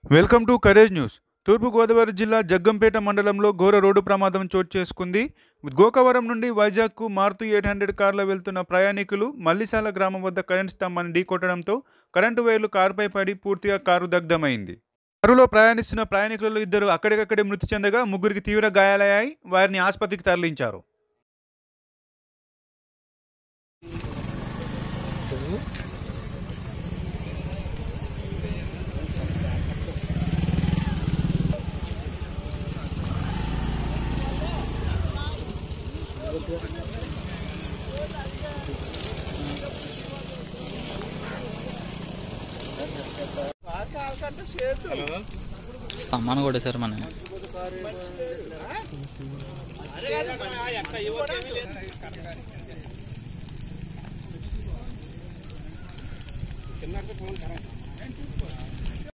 Welcome to courage news. Thurpugodavari జిల్లా జగ్గంపేట మండలంలో ఘోర రోడ్డు ప్రమాదం చోటు చేసుకుంది. గోకవరం నుండి వైజాగ్కు మారుతూ 800 కార్లో వెళ్తున్న ప్రయాణికులు మల్లిశాల గ్రామం వద్ద కరెంట్ స్తంభాన్ని ఢీకొట్టడంతో కరెంటు వైర్లు కారుపై పడి పూర్తిగా కారు దగ్ధమైంది. కారులో ప్రయాణిస్తున్న ప్రయాణికులలో 2 అక్కడికక్కడే మృతి చెందగా 3కి తీవ్ర గాయాలయ్యాయి. వారిని ఆసుపత్రికి తరలించారు. స్తంభాన్ని కూడా సార్ మన